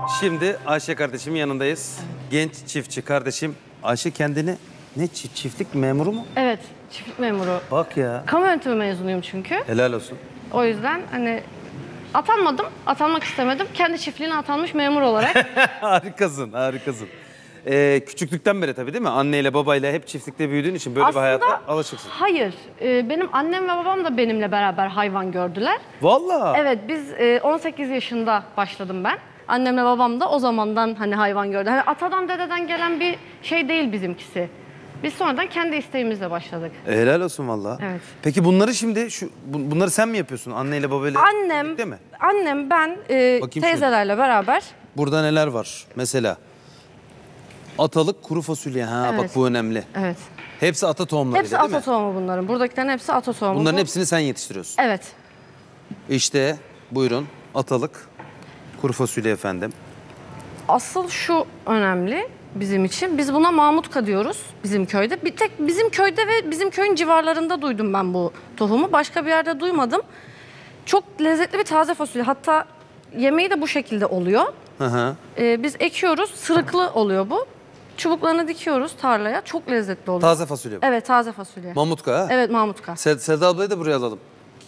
Şimdi Ayşe kardeşimin yanındayız. Genç çiftçi kardeşim. Ayşe kendini ne çiftlik memuru mu? Evet, çiftlik memuru. Bak ya. Kamu yönetimi mezunuyum çünkü. Helal olsun. O yüzden hani atanmadım, atanmak istemedim. Kendi çiftliğine atanmış memur olarak. Harikasın, harikasın. Küçüklükten beri tabii değil mi? Anneyle babayla hep çiftlikte büyüdüğün için böyle bir hayata alışıksın. Hayır, benim annem ve babam da benimle beraber hayvan gördüler. Vallahi. Evet, biz 18 yaşında başladım ben. Annemle babam da o zamandan hani hayvan gördü. Hani atadan dededen gelen bir şey değil bizimkisi. Biz sonradan kendi isteğimizle başladık. Helal olsun vallahi. Evet. Peki bunları şimdi bunları sen mi yapıyorsun anneyle babayla? Birlikte mi? Annem ben teyzelerle beraber. Burada neler var mesela? Atalık kuru fasulye. Ha Evet. bak bu önemli. Evet. Hepsi ata tohumlarıyla Hepsi değil mi? ata tohumu bunların. Buradakilerin hepsi ata tohumu. Bunların hepsini sen yetiştiriyorsun. Evet. İşte buyurun atalık kuru fasulye efendim. Asıl şu önemli bizim için. Biz buna Mahmutka diyoruz bizim köyde. Bir tek bizim köyde ve bizim köyün civarlarında duydum ben bu tohumu. Başka bir yerde duymadım. Çok lezzetli bir taze fasulye. Hatta yemeği de bu şekilde oluyor. Hı hı. Biz ekiyoruz. Sırıklı oluyor bu. Çubuklarını dikiyoruz tarlaya. Çok lezzetli oluyor. Taze fasulye. Evet, taze fasulye. Mamutka ha? Evet, Mahmutka. Selda ablayı da buraya alalım.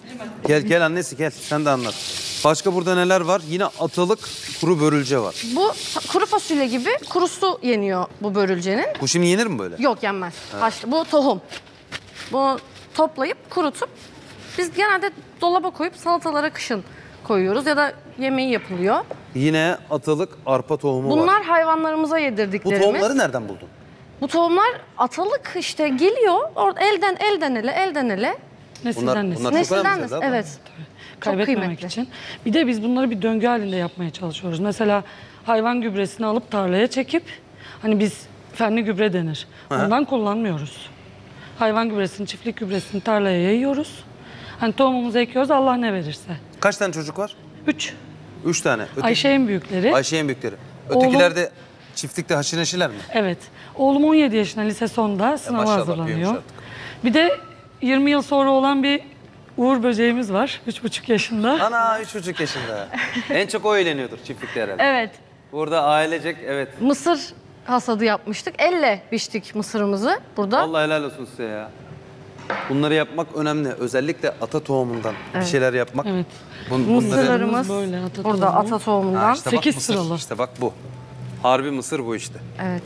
Gel annesi gel sen de anlat. Başka burada neler var? Yine atalık kuru börülce var. Bu kuru fasulye gibi kurusu yeniyor bu börülcenin. Bu şimdi yenir mi böyle? Yok, yenmez. Bu tohum. Bunu toplayıp kurutup biz genelde dolaba koyup salatalara kışın koyuyoruz ya da yemeği yapılıyor. Yine atalık arpa tohumu var. Bunlar hayvanlarımıza Bu yedirdiklerimiz. tohumları nereden buldun? Bu tohumlar atalık işte geliyor. Orada elden ele. Bunlar Nesilden nesile. çok Nesilden önemli nesil. Selda abla. Evet. Çok Kaybetmemek kıymetli. için. Bir de biz bunları bir döngü halinde yapmaya çalışıyoruz. Mesela hayvan gübresini alıp tarlaya çekip hani biz fenli gübre denir. Ondan kullanmıyoruz. Hayvan gübresini, çiftlik gübresini tarlaya yayıyoruz. Hani tohumumuzu ekiyoruz Allah ne verirse. Kaç tane çocuk var? 3. 3 tane. Ayşe en büyükleri. Ayşe en büyükleri. Ötekiler de çiftlikte haşır neşirler mi? Evet. Oğlum 17 yaşında lise sonunda sınava maşallah, büyümüş hazırlanıyor. artık. Bir de 20 yıl sonra olan bir Uğur böceğimiz var. 3,5 yaşında. Ana 3,5 yaşında. En çok o eğleniyordur çiftlikte herhalde. Evet. Burada ailecek evet. Mısır hasadı yapmıştık. Elle biçtik mısırımızı burada. Allah helal olsun size ya. Bunları yapmak önemli. Özellikle ata tohumundan bir şeyler yapmak. Evet. Mısırlarımız böyle ata burada tohumu. ata tohumundan. işte bak 8 mısır. sıralı. İşte bak bu. Harbi mısır bu işte. Evet.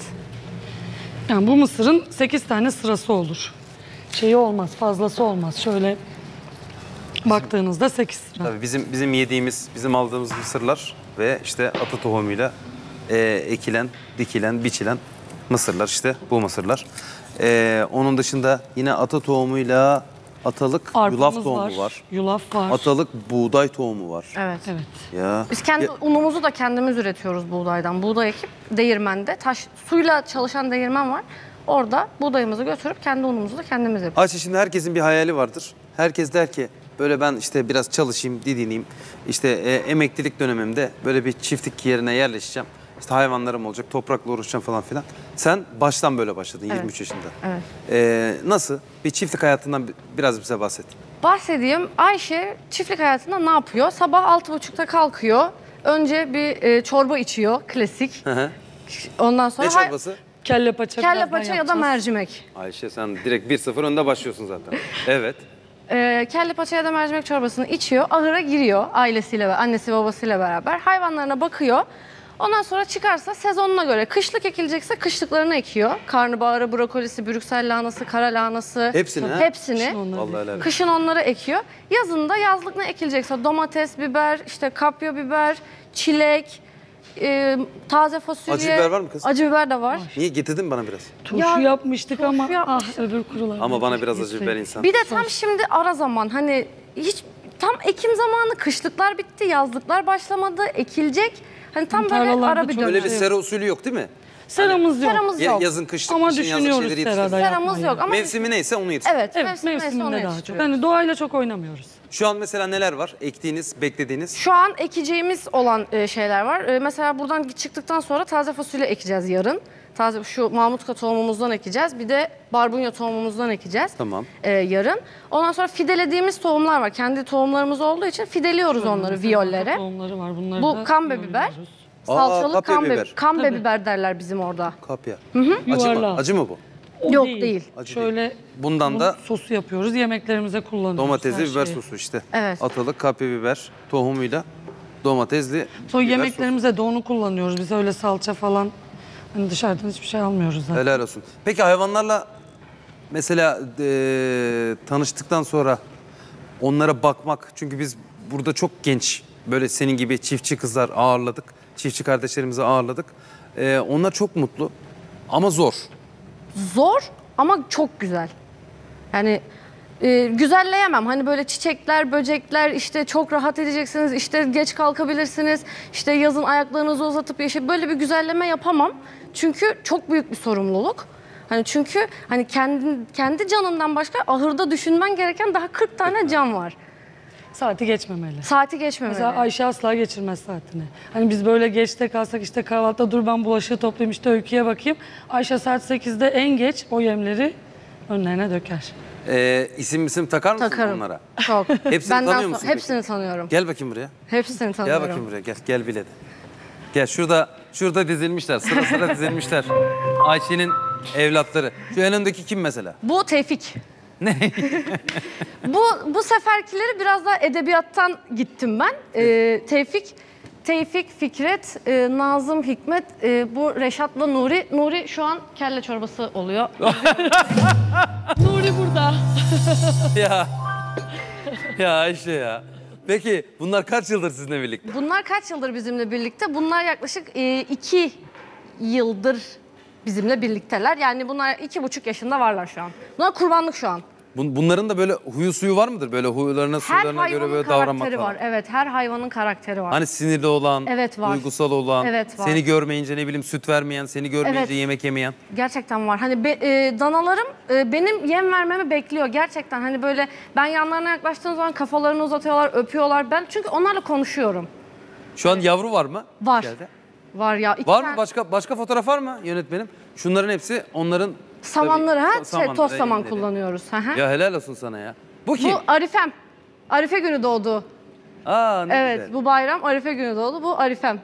Yani bu mısırın 8 tane sırası olur. Şeyi olmaz, fazlası olmaz. Şöyle baktığınızda 8 sıra. Tabii bizim yediğimiz, bizim aldığımız mısırlar ve işte ata tohumuyla ekilen, dikilen, biçilen mısırlar işte bu mısırlar. Onun dışında yine ata tohumuyla atalık yulaf Arpamız tohumu var. Yulaf var. Atalık buğday tohumu var. Evet. Evet. Ya. Biz kendi unumuzu da kendimiz üretiyoruz buğdaydan. Buğday ekip değirmende, suyla çalışan değirmen var. Orada buğdayımızı götürüp kendi unumuzu da kendimiz yapıyoruz. Ayşe şimdi herkesin bir hayali vardır. Herkes der ki böyle ben işte biraz çalışayım, didineyim. İşte emeklilik dönemimde böyle bir çiftlik yerine yerleşeceğim. İşte hayvanlarım olacak, toprakla uğraşacağım falan filan. Sen baştan böyle başladın 23 yaşında. Evet. Nasıl? Bir çiftlik hayatından biraz bize bahset. Bahsedeyim. Ayşe çiftlik hayatında ne yapıyor? Sabah 6.30'da kalkıyor. Önce bir çorba içiyor, klasik. Hı hı. Ondan sonra Ne çorbası? Kelle paça. kelle birazdan paça ya da yapacağız. mercimek. Ayşe sen direkt 1-0 önde başlıyorsun zaten. Evet. Kelle paça ya da mercimek çorbasını içiyor, ahıra giriyor ailesiyle ve annesi babasıyla beraber. Hayvanlarına bakıyor. Ondan sonra çıkarsa sezonuna göre kışlık ekilecekse kışlıklarını ekiyor. Karnabaharı, brokolisi, Brüksel lahanası, kara lahanası. Hepsini ha? Hepsini. Vallahi helal olsun. Kışın onları ekiyor. Yazında yazlık ne ekilecekse domates, biber, işte kapya biber, çilek, taze fasulye. Acı biber var mı kız? Acı biber de var. Niye getirdin bana biraz? Turşu Ya, yapmıştık turşu ama yapmıştık. öbür kurular. Ama bana biraz acı biber insan. Bir de tam şimdi ara zaman hani hiç tam ekim zamanı, kışlıklar bitti, yazlıklar başlamadı, ekilecek. Hani tam böyle Tarlalarda ara bir çok dönem. Öyle bir sera usulü yok değil mi? Seramız yok. Seramız yok. Yazın kışlık, Ama kışın yazlık düşünüyoruz şeyleri serada yetiştirin. Seramız yapmayı. yok ama Mevsimi neyse onu yetiştirin. evet, Evet, mevsim neyse onu mevsiminde daha çok. yetiştiriyoruz. Yani doğayla çok oynamıyoruz. Şu an mesela neler var? Ektiğiniz, beklediğiniz. Şu an ekeceğimiz olan şeyler var. Mesela buradan çıktıktan sonra taze fasulye ekeceğiz yarın. Taze şu Mahmutka tohumumuzdan ekeceğiz. Bir de barbunya tohumumuzdan ekeceğiz. Tamam. Yarın. Ondan sonra fidelediğimiz tohumlar var. Kendi tohumlarımız olduğu için fideliyoruz onları viyollere. Tohumları var. Bunları Bu da kambe biber. yolluyoruz. Salçalı kapya kambe biber. kambe biber derler bizim orada. Kapya. Acı mı? Yuvarlağı. Acı mı bu? O Yok, değil. Acı Şöyle Bundan bunun da sosu yapıyoruz. Yemeklerimize kullanıyoruz. domatesli her biber şeyi. sosu işte. Evet. Atalık kapya biber tohumuyla domatesli Sonra biber yemeklerimize de onu kullanıyoruz. Biz öyle salça falan hani dışarıdan hiçbir şey almıyoruz sosu. zaten. Helal olsun. Peki hayvanlarla mesela tanıştıktan sonra onlara bakmak. Çünkü biz burada çok genç böyle senin gibi çiftçi kızlar ağırladık. Çiftçi kardeşlerimizi ağırladık. Onlar çok mutlu ama zor. Zor ama çok güzel. Yani güzelleyemem. Hani böyle çiçekler, böcekler, işte çok rahat edeceksiniz, işte geç kalkabilirsiniz, işte yazın ayaklarınızı uzatıp böyle bir güzelleme yapamam. Çünkü çok büyük bir sorumluluk. Hani çünkü hani kendi canından başka ahırda düşünmen gereken daha 40 tane can var. Saati geçmemeli. Saati geçmemeli. Mesela Ayşe asla geçirmez saatini. Hani biz böyle geçte kalsak işte kahvaltıda dur ben bulaşığı toplayayım işte Öykü'ye bakayım. Ayşe saat 8'de en geç o yemleri önlerine döker. İsim takar mısın Takarım. onlara? Çok. Hepsini tanıyor musun peki? Hepsini tanıyorum. Gel bakayım buraya. Hepsini Gel tanıyorum. bakayım buraya. Gel bile de. Gel şurada dizilmişler. Sıra sıra dizilmişler. Ayşe'nin evlatları. Şu en öndeki kim mesela? Bu Tevfik. Ne? Bu seferkileri biraz daha edebiyattan gittim ben. Tevfik, Fikret, Nazım, Hikmet, bu Reşat'la Nuri. Nuri şu an kelle çorbası oluyor. Nuri burada. ya. Ya Ayşe ya. Peki bunlar kaç yıldır sizinle birlikte? Bunlar kaç yıldır bizimle birlikte? Bunlar yaklaşık 2 yıldır bizimle birlikteler. Yani bunlar 2,5 yaşında varlar şu an. Bunlar kurbanlık şu an. Bunların da böyle huyu suyu var mıdır? Böyle huylarına, Her suylarına göre hayvanın böyle davranmak karakteri falan. var. Evet, her hayvanın karakteri var. Hani sinirli olan, Evet, var. duygusal olan, Evet, var. seni görmeyince ne bileyim süt vermeyen, seni görmeyince Evet. yemek yemeyen. Gerçekten var. Hani danalarım benim yem vermemi bekliyor gerçekten. Hani böyle ben yanlarına yaklaştığım zaman kafalarını uzatıyorlar, öpüyorlar. Ben çünkü onlarla konuşuyorum. Şu an yavru var mı? Var. Geldi. Var ya. Var mı? Başka fotoğraf var mı yönetmenim? Şunların hepsi onların... Samanları tabii, ha? samanları, Toz saman yemleri. kullanıyoruz. Hı hı. Ya helal olsun sana ya. Bu kim? Bu Arifem. Arife günü doğdu. Aa ne Evet, güzel. bu bayram Arife günü doğdu. Bu Arifem.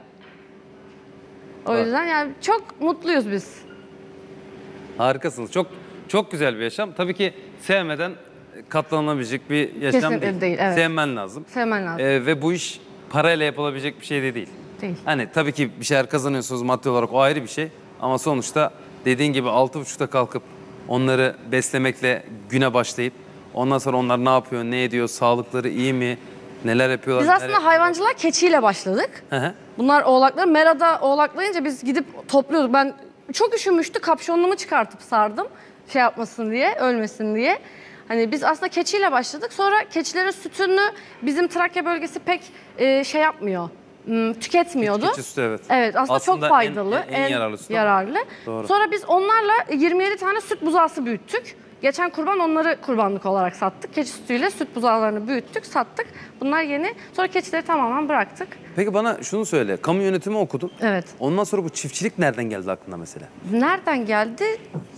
O Bak. yüzden yani çok mutluyuz biz. Harikasınız. Çok güzel bir yaşam. Tabii ki sevmeden katlanılabilecek bir yaşam Kesinlikle değil, evet. Sevmen lazım. Sevmen lazım. Ve bu iş parayla yapılabilecek bir şey de değil. Değil. Hani tabii ki bir şeyler kazanıyorsunuz maddi olarak o ayrı bir şey. Ama sonuçta dediğin gibi 6.30'da kalkıp onları beslemekle güne başlayıp ondan sonra onlar ne yapıyor, ne ediyor, sağlıkları iyi mi, neler yapıyorlar. Biz neler aslında yapıyorlar. hayvancılığa keçiyle başladık. Hı hı. Bunlar oğlaklar. Merada oğlaklayınca biz gidip topluyorduk. Ben çok üşümüştü. Kapşonluğumu çıkartıp sardım. Şey yapmasın diye, ölmesin diye. Hani biz aslında keçiyle başladık. Sonra keçilerin sütünü bizim Trakya bölgesi pek şey yapmıyor. Tüketmiyordu. Keçi sütü, evet. Evet, aslında çok Aslında faydalı. en yararlı süt ama. yararlı. Doğru. Sonra biz onlarla 27 tane süt buzağısı büyüttük. Geçen kurban onları kurbanlık olarak sattık. Keçi sütüyle süt buzağlarını büyüttük, sattık. Bunlar yeni. Sonra keçileri tamamen bıraktık. Peki bana şunu söyle. Kamu yönetimi okudun. Evet. Ondan sonra bu çiftçilik nereden geldi aklına mesela? Nereden geldi?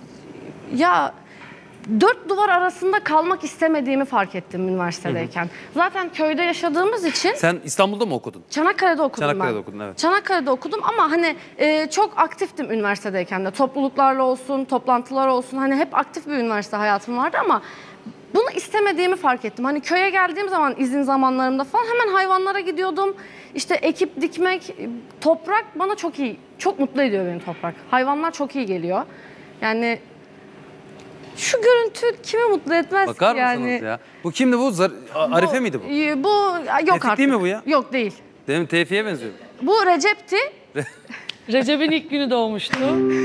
Ya 4 duvar arasında kalmak istemediğimi fark ettim üniversitedeyken. Zaten köyde yaşadığımız için Sen İstanbul'da mı okudun? Çanakkale'de okudum ben. Çanakkale'de okudun, evet. Çanakkale'de okudum ama hani çok aktiftim üniversitedeyken de. Topluluklarla olsun, toplantılar olsun. Hani hep aktif bir üniversite hayatım vardı ama bunu istemediğimi fark ettim. Hani köye geldiğim zaman izin zamanlarımda falan hemen hayvanlara gidiyordum. İşte ekip dikmek, toprak bana çok iyi, çok mutlu ediyor beni toprak. Hayvanlar çok iyi geliyor. Yani şu görüntü kimi mutlu etmez Bakar ki yani. mısınız ya? Bu kimdi bu? Arife miydi bu? Bu yok Tevfik artık. değil mi bu ya? Yok değil. Değil mi? Tevfik'e benziyor. Bu Recep'ti. Recep'in ilk günü doğmuştu.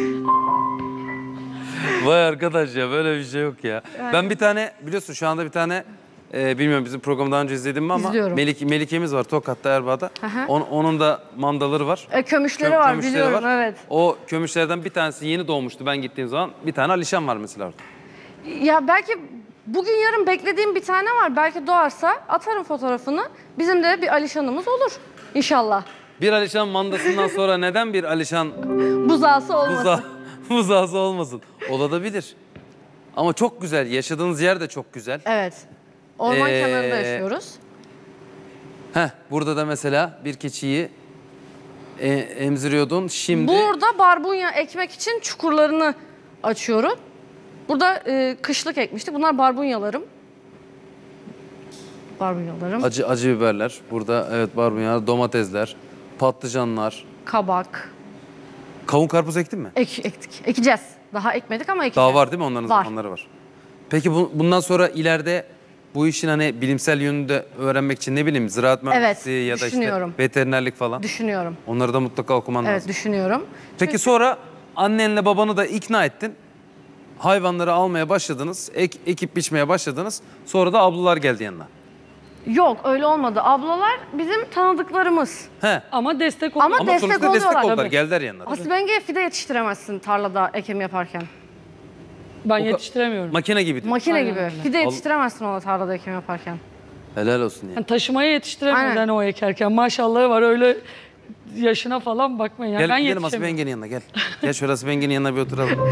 Vay arkadaş ya böyle bir şey yok ya. Ben bir tane biliyorsun şu anda bir tane bilmiyorum bizim programı daha önce izledin mi ama İzliyorum. Melike'miz var Tokat'ta Erbaa'da. Hı hı. Onun da mandaları var. Kömüşleri var Kömüşleri biliyorum var. evet. O kömüşlerden bir tanesi yeni doğmuştu ben gittiğim zaman. Bir tane Alişan var mesela orada. Ya belki bugün yarın beklediğim bir tane var. Belki doğarsa atarım fotoğrafını. Bizim de bir Alişan'ımız olur inşallah. Bir Alişan mandasından sonra neden bir Alişan Buzağısı olmasın. buzağısı olmasın? Olabilir. Ama çok güzel. Yaşadığınız yer de çok güzel. Evet. Orman Ee, kenarında yaşıyoruz. Burada da mesela bir keçiyi emziriyordun. Şimdi Burada barbunya ekmek için çukurlarını açıyorum. Burada kışlık ekmiştik. Bunlar barbunyalarım. Barbunyalarım. acı biberler. Burada evet barbunyalar, domatesler, patlıcanlar. Kabak. Kavun karpuz ektin mi? Ektik. Ekeceğiz. Daha ekmedik ama ekeceğiz. Daha var değil mi? Onların Var. zamanları var. Peki bundan sonra ileride bu işin hani bilimsel yönünü de öğrenmek için ne bileyim ziraat mühendisliği ya da işte düşünüyorum. veterinerlik falan. Düşünüyorum. Onları da mutlaka okuman Evet lazım. düşünüyorum. Peki sonra annenle babanı da ikna ettin. Hayvanları almaya başladınız, ekip biçmeye başladınız. Sonra da ablalar geldi yanına. Yok öyle olmadı. Ablalar bizim tanıdıklarımız. He. Ama destek ol. Ama Ama destek sonuçta destek oluyorlar. oldular, Tabii. geldiler yanına. Asibengeye fide yetiştiremezsin tarlada ekim yaparken. Ben yetiştiremiyorum. Makine gibi. Makine Aynen gibi. öyle. Fide yetiştiremezsin ona tarlada ekim yaparken. Helal olsun ya. Yani taşımaya yetiştiremiyoruz Aynen. yani o ekerken. Maşallahı var öyle yaşına falan bakmayın. Yani Gel ben gidelim yetişemiyorum. Asibe yengenin yanına gel. Gel şöyle Asibe yengenin yanına bir oturalım.